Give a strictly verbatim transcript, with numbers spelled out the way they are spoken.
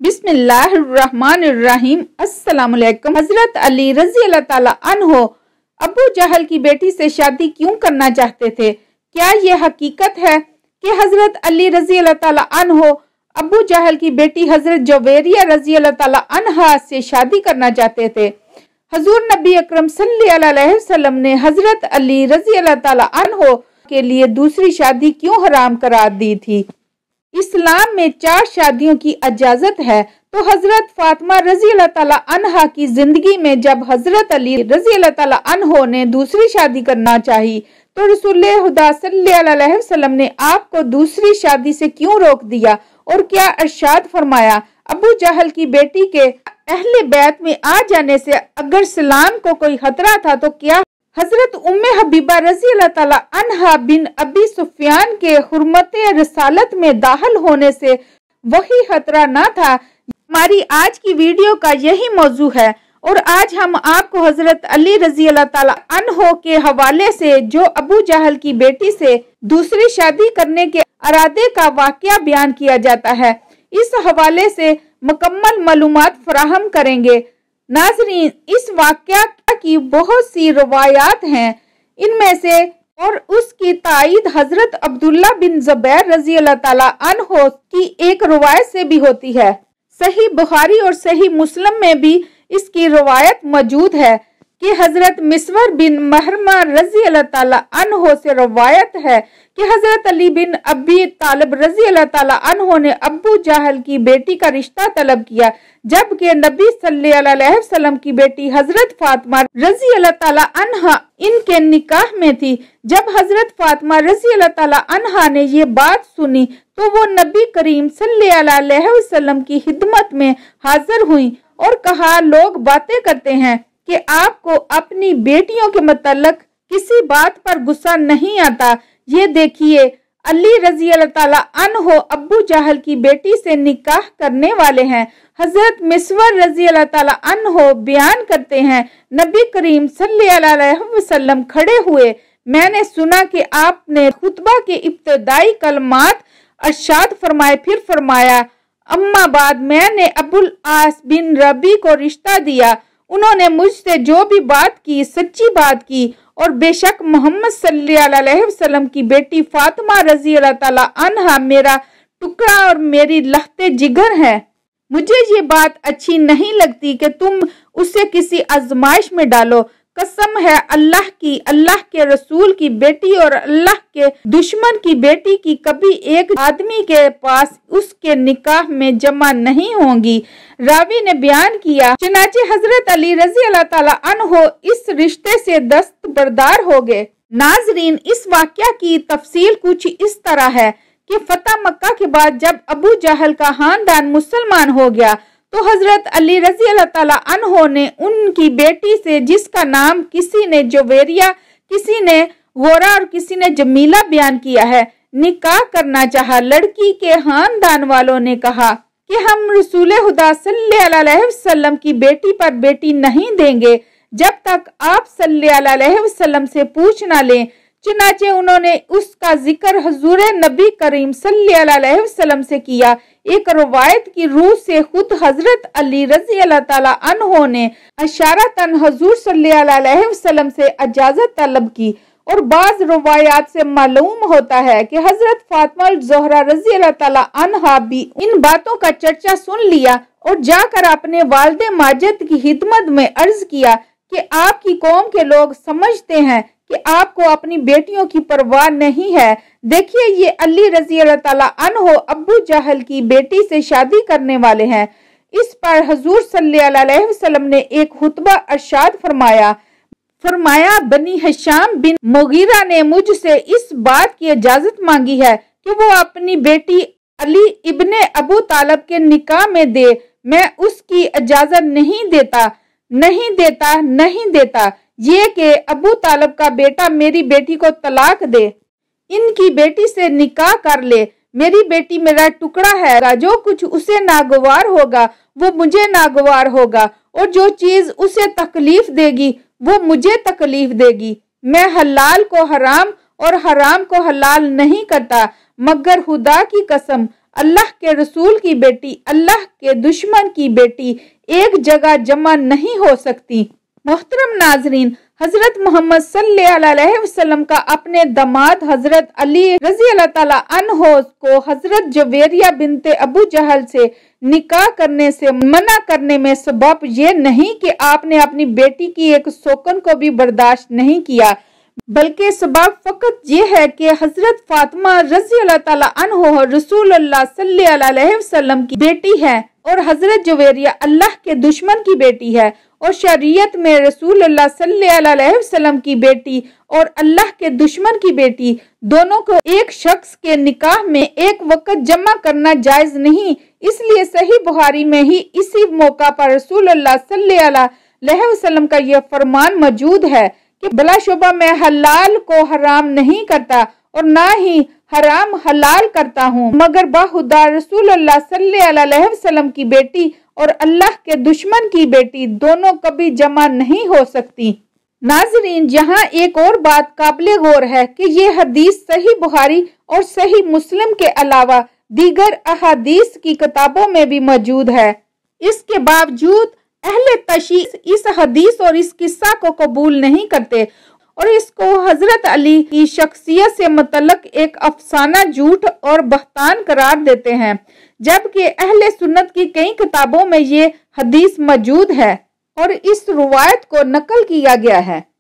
बिस्मिल्लाहिर्रहमानिर्रहीम। अस्सलाम वालेकुम। हजरत अली रजी अल्लाह ताला अन्हो अबू जहल की बेटी से शादी क्यों करना चाहते थे? क्या यह हकीकत है कि हजरत अली रजी अल्लाह ताला अन्हो अबू जहल की बेटी हजरत जुवैरिया रजी अल्लाह ताला अन्हा से शादी करना चाहते थे? हजूर नबी अकरम सल्लल्लाहु अलैहि वसल्लम ने हजरत अली रजी अल्लाह ताला अन्हो के लिए दूसरी शादी क्यों हराम करार दी थी? इस्लाम में चार शादियों की इजाजत है, तो हजरत फातिमा रजी अल्लाह ताला अन्हा की जिंदगी में जब हजरत अली रजी अल्लाह ताला अन्हो ने दूसरी शादी करना चाही, तो रसूल खुदा सल्लल्लाहु अलैहि वसल्लम ने आपको दूसरी शादी से क्यों रोक दिया और क्या इरशाद फरमाया? अबू जहल की बेटी के अहले बैत में आ जाने से अगर सलाम को कोई खतरा था, तो क्या हजरत उम्मे हबीबा रजी अल्लाह ताला अन्हा बिन अबी सुफियान के हुर्मते रसालत में दाखिल होने से वही खतरा ना था? हमारी आज की वीडियो का यही मौजू है और आज हम आपको हजरत अली रजी अल्लाह ताला अन्हो के हवाले से जो अबू जहल की बेटी से दूसरी शादी करने के इरादे का वाकया बयान किया जाता है, इस हवाले से मुकम्मल मालूमात फराहम करेंगे। नाजरीन, इस वाकया की बहुत सी रवायात हैं, इनमें से और उसकी तायीद हजरत अब्दुल्ला बिन जुबैर रजी अल्लाह ताला अन्हो की एक रवायत से भी होती है। सही बुखारी और सही मुस्लिम में भी इसकी रवायत मौजूद है कि हजरत मिस्वर बिन महरमा रजी अल्लाह ताला अन्हो से रवायत है कि हजरत अली बिन अबी तालिब रजी अल्लाह ताला अन्हो ने अबू जहल की बेटी का रिश्ता तलब किया, जबकि नबी सल्लल्लाहु अलैहि वसल्लम की बेटी हजरत फातिमा रजी अल्लाह ताला अन्हा इनके निकाह में थी। जब हजरत फातिमा रजी अल्लाह ताला अन्हा ने ये बात सुनी, तो वो नबी करीम सल्लल्लाहु अलैहि वसल्लम की खिदमत में हाजिर हुई और कहा, लोग बातें करते हैं कि आपको अपनी बेटियों के मतलब किसी बात पर गुस्सा नहीं आता। ये देखिए, अली रजी अल्लाह ताला अन्हो अबू जहल की बेटी से निकाह करने वाले हैं। हजरत मिस्वर रजी अल्लाह ताला अन्हो बयान करते हैं, नबी करीम सल्लल्लाहु अलैहि वसल्लम खड़े हुए, मैंने सुना कि आपने खुतबा के इब्तिदाई कलमात इरशाद फरमाए, फिर फरमाया, अम्मा बाद मैंने अबुल आस बिन रबी को रिश्ता दिया, उन्होंने मुझसे जो भी बात की सच्ची बात की और बेशक मोहम्मद सल्लल्लाहु अलैहि वसल्लम की बेटी फातिमा रजी अल्लाह ताला अन्हा मेरा टुकड़ा और मेरी लहते जिगर है। मुझे ये बात अच्छी नहीं लगती कि तुम उसे किसी आजमाइश में डालो। कसम है अल्लाह की, अल्लाह के रसूल की बेटी और अल्लाह के दुश्मन की बेटी की कभी एक आदमी के पास उसके निकाह में जमा नहीं होंगी। रावी ने बयान किया, चनाचे हजरत अली रजी अल्लाह ताला अन्हो इस रिश्ते से दस्तबरदार हो गए। नाजरीन, इस वाकया की तफसील कुछ इस तरह है कि फतह मक्का के बाद जब अबू जहल का खानदान मुसलमान हो गया, तो हजरत अली रजी अल्लाह ताला अन्हो ने उनकी बेटी से, जिसका नाम किसी ने जुवैरिया, किसी ने गोरा और किसी ने जमीला बयान किया है, निकाह करना चाहा। लड़की के खानदान वालों ने कहा कि हम रसूल खुदा सल्लल्लाहु अलैहि वसल्लम की बेटी पर बेटी नहीं देंगे जब तक आप सल्लल्लाहु अलैहि वसल्लम से पूछ ना लें। चुनाचे उन्होंने उसका जिक्र हजूर नबी करीम सल्लल्लाहु अलैहि वसल्लम से किया। एक रवायत की रूह से खुद हजरत अली रजी अल्लाह ताला अन्हो ने इशारतन हजूर सल्लल्लाहु अलैहि वसल्लम से इजाजत तलब की और बाज रवायात से मालूम होता है कि हजरत फातिमा ज़ोहरा रजी अल्लाह ताला अन्हा भी इन बातों का चर्चा सुन लिया और जाकर अपने वालिद माजिद की खिदमत में अर्ज किया कि आपकी कौम के लोग समझते हैं कि आपको अपनी बेटियों की परवाह नहीं है। देखिए, ये अली रजी अल्लाह ताला अन्हो अबू जहल की बेटी से शादी करने वाले हैं। इस पर हजूर सल्लल्लाहु अलैहि वसल्लम ने एक खुतबा इरशाद फरमाया फरमाया बनी हिशाम बिन मुगीरा ने मुझसे इस बात की इजाजत मांगी है कि वो अपनी बेटी अली इब्ने अबू तालिब के निकाह में दे। मैं उसकी इजाजत नहीं देता नहीं देता नहीं देता ये कि अबू तालिब का बेटा मेरी बेटी को तलाक दे, इनकी बेटी से निकाह कर ले। मेरी बेटी मेरा टुकड़ा है, जो कुछ उसे नागवार होगा वो मुझे नागवार होगा और जो चीज उसे तकलीफ देगी वो मुझे तकलीफ देगी। मैं हलाल को हराम और हराम को हलाल नहीं करता, मगर खुदा की कसम اللہ کے رسول کی بیٹی اللہ کے دشمن کی بیٹی ایک جگہ جمع نہیں ہو سکتی۔ محترم ناظرین، حضرت محمد صلی اللہ علیہ وسلم کا اپنے داماد حضرت علی رضی اللہ تعالیٰ عنہ کو حضرت جویریہ بنت ابو جہل سے نکاح کرنے سے منع کرنے میں سبب یہ نہیں کہ آپ نے اپنی بیٹی کی ایک سوکن کو بھی برداشت نہیں کیا، بلکہ سبب فقط یہ ہے کہ حضرت فاطمہ رضی اللہ تعالیٰ عنہ رسول اللہ صلی اللہ علیہ وسلم کی بیٹی ہے اور حضرت جویریہ اللہ کے دشمن کی بیٹی ہے، اور شریعت میں رسول اللہ صلی اللہ علیہ وسلم کی بیٹی اور اللہ کے دشمن کی بیٹی دونوں کو ایک شخص کے نکاح میں ایک وقت جمع کرنا جائز نہیں۔ اس لیے صحیح بخاری میں ہی اسی موقع پر رسول اللہ صلی اللہ علیہ وسلم کا یہ فرمان موجود ہے کہ بلا شبہ میں حلال کو حرام نہیں کرتا اور نہ ہی حرام حلال کرتا ہوں، مگر باخدا رسول اللہ صلی اللہ علیہ وسلم کی بیٹی اور اللہ کے دشمن کی بیٹی دونوں کبھی جمع نہیں ہو سکتی۔ ناظرین، یہاں ایک اور بات قابل غور ہے کہ یہ حدیث صحیح بخاری اور صحیح مسلم کے علاوہ دیگر احادیث کی کتابوں میں بھی موجود ہے۔ اس کے باوجود اہل تشیع اس حدیث اور اس قصہ کو قبول نہیں کرتے اور اس کو حضرت علی کی شخصیت سے متعلق ایک افسانہ جھوٹ اور بہتان قرار دیتے ہیں، جبکہ اہل سنت کی کئی کتابوں میں یہ حدیث موجود ہے اور اس روایت کو نقل کیا گیا ہے۔